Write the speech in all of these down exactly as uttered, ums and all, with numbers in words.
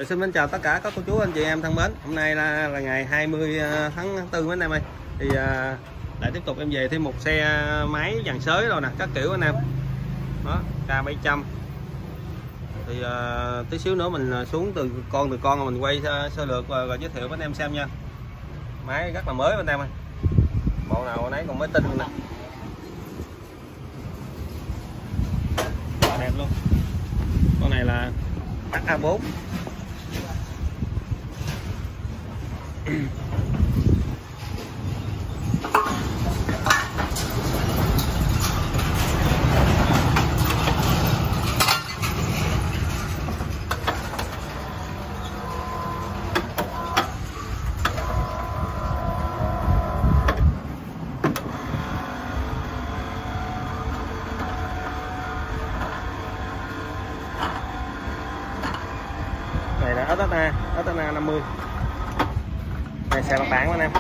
Xin mến chào tất cả các cô chú anh chị em thân mến. Hôm nay là, là ngày hai mươi tháng tư anh em ơi. Thì à, lại tiếp tục em về thêm một xe máy dàn sới rồi nè, các kiểu anh em. Đó, K bảy trăm. Thì à, tí xíu nữa mình xuống từ con từ con mình quay sơ lược và, và giới thiệu với anh em xem nha. Máy rất là mới anh em ơi. Bộ nào nấy còn mới tinh nè. Đẹp luôn. Con này là H A bốn. Này là ét ét a, ét ét a năm mươi. Này xe bạc bản anh em.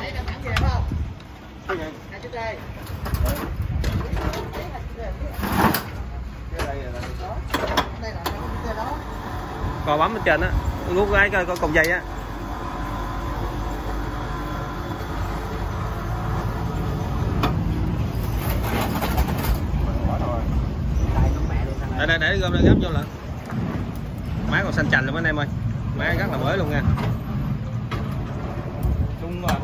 Còn bấm bên trên á, nút cái coi có còng dây á. Đây đây để gom ra gấp vô lại. Máy còn xanh chành luôn anh em ơi. Máy rất là mới luôn nha. Chung rồi.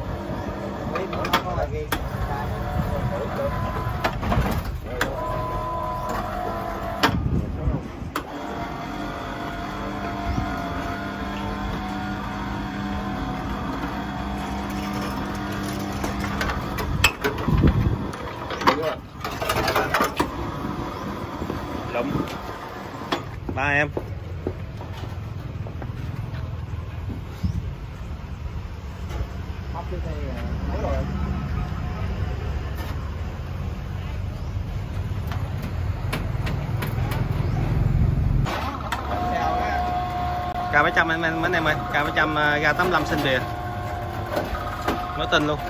Lụm. Ba em. K bảy trăm anh em, anh em ơi, K bảy trăm ga tám mươi lăm sinh bìa. Mới tinh luôn.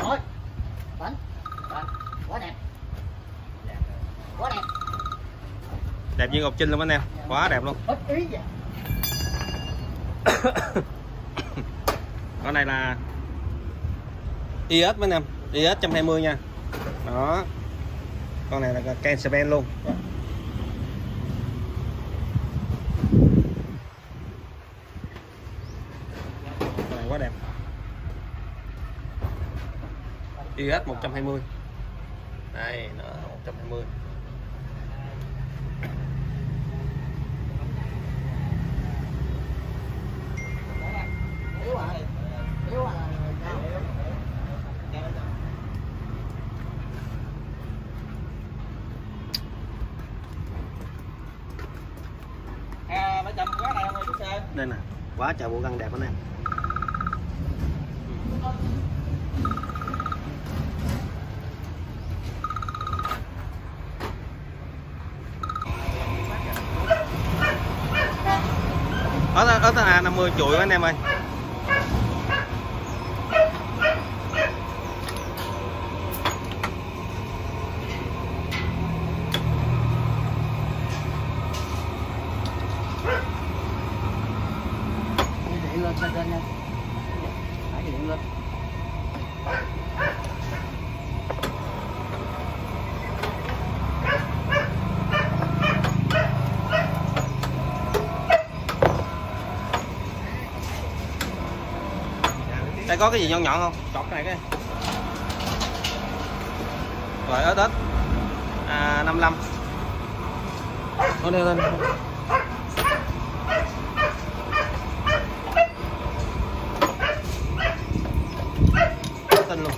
Quá đẹp. Quá đẹp. Đẹp như ngọc trinh luôn anh em, quá đẹp luôn. Con này là i ét mấy anh em, i ét một trăm hai mươi nha. Đó. Con này là Kensben luôn. Con này quá đẹp. i ét một trăm hai mươi. Đây, nó một trăm hai mươi. Đây nè, quá trời bộ găng đẹp anh em. Ở ở A năm mươi chuỗi anh em ơi. Lên lên lên nha. Hãy điện lên. Đây có cái gì nhọn nhọn không? Chọt cái này cái. Rồi ớt ớt. À năm mươi lăm. Nó đeo lên. Tinh luôn.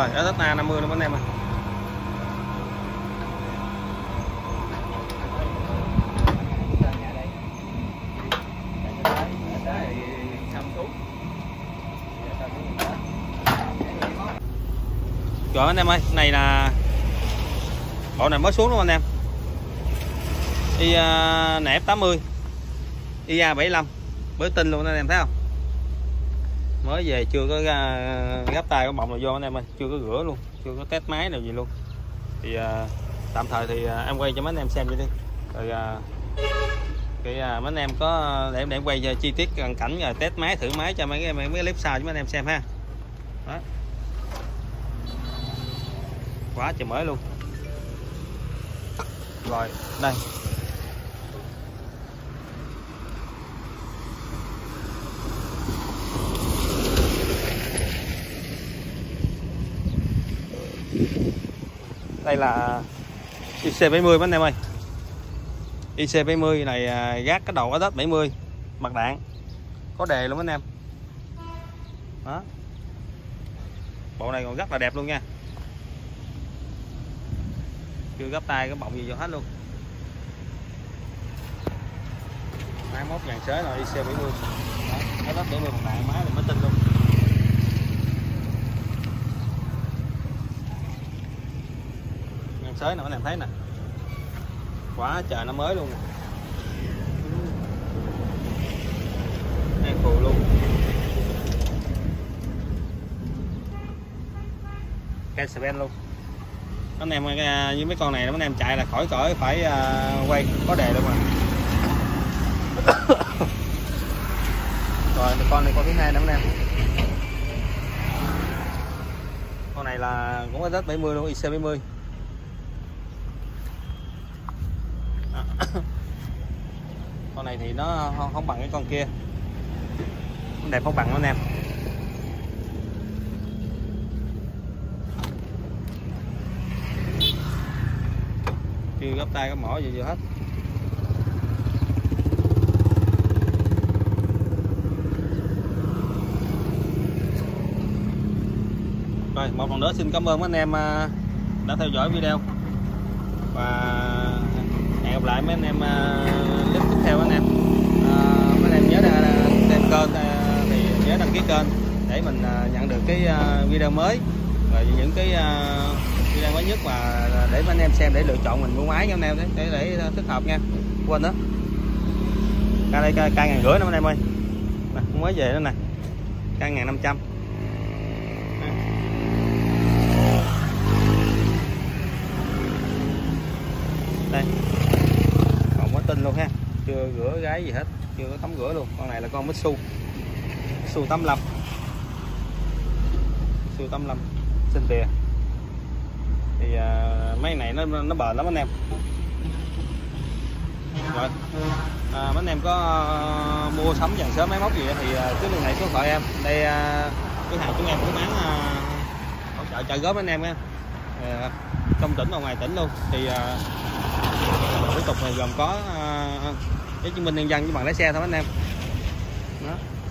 Rồi ét ét a năm mươi luôn anh em ơi. Rồi anh em ơi, này là bộ này mới xuống đúng không anh em? I uh, nẹp tám mươi i a bảy lăm mới tinh luôn anh em thấy không? Mới về chưa có uh, gắp tay có bọng nào vô anh em ơi, chưa có rửa luôn, chưa có test máy nào gì luôn. Thì uh, tạm thời thì uh, em quay cho mấy anh em xem đi đi. Rồi uh, cái uh, mấy anh em có để để em quay cho chi tiết cận cảnh rồi test máy thử máy cho mấy cái mấy cái clip sau cho mấy anh em xem ha. Đó. Quá trời mới luôn. Rồi đây đây là i xê bảy mươi mấy anh em ơi. i xê bảy mươi này gác cái đầu ét ét bảy mươi mặt đạn có đề luôn mấy anh em. Đó, bộ này còn rất là đẹp luôn nha, chưa gấp tay cái bọng gì vô hết luôn. Máy móc dàn xế rồi i xê bảy mươi ét ét bảy mươi mặt đạn máy là mới tinh luôn. Sới nè các em thấy nè, quá trời nó mới luôn, đen phù luôn, cây spen luôn. Anh em với mấy con này mấy anh em chạy là khỏi khỏi phải uh, quay có đề luôn mà. Rồi con này con thứ hai nè mấy anh em, con này là cũng có ét bảy mươi luôn, i xê bảy mươi. Con này thì nó không, không bằng cái con kia, đẹp không bằng nó anh em. Chưa gấp tay có mỏ gì gì hết. Rồi một lần nữa xin cảm ơn mấy anh em đã theo dõi video và hẹn gặp lại mấy anh em clip tiếp theo anh em. À, mấy anh em nhớ xem kênh thì nhớ đăng ký kênh để mình nhận được cái video mới rồi những cái video mới nhất mà để mấy anh em xem để lựa chọn mình mua máy nha anh em, để để thích hợp nha. Quên đó, ca đây ca, ca ngàn rưỡi nữa anh em ơi, nè, mới về đó nè, ca ngàn năm trăm. Đây còn mới tinh luôn ha, chưa rửa gái gì hết, chưa có tắm rửa luôn. Con này là con Mitsu Mitsu tám mươi lăm, Mitsu tám mươi lăm xinh tìa. Thì uh, mấy này nó nó bền lắm anh em. Rồi à, mấy anh em có uh, mua sắm dàn sớm máy móc gì thì uh, cứ liên hệ số điện thoại em. Đây uh, cái hàng chúng em cũng bán uh, hỗ trợ trợ góp anh em nha, uh, trong tỉnh và ngoài tỉnh luôn. Thì uh, thủ tục này gồm có uh, giấy chứng minh nhân dân với bằng lái xe thôi anh em. Đó.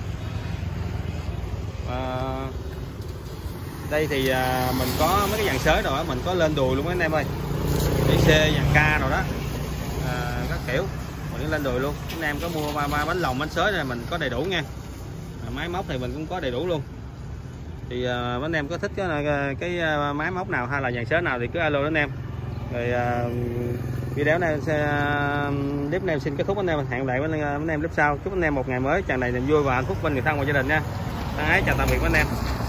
Uh, đây thì uh, mình có mấy cái dàn sới rồi, mình có lên đùi luôn anh em ơi, đê xê dàn ca rồi đó, uh, các kiểu mình lên đùi luôn. Anh em có mua ba, ba bánh lồng bánh sới này mình có đầy đủ nha. Uh, máy móc thì mình cũng có đầy đủ luôn. Thì uh, anh em có thích cái, cái uh, máy móc nào hay là dàn sới nào thì cứ alo đến anh em. Rồi uh, video này uh, clip này xin kết thúc anh em, hẹn lại với anh em clip sau. Chúc anh em một ngày mới tràn đầy niềm vui và hạnh phúc bên người thân và gia đình nha. Thân ái chào tạm biệt với anh em.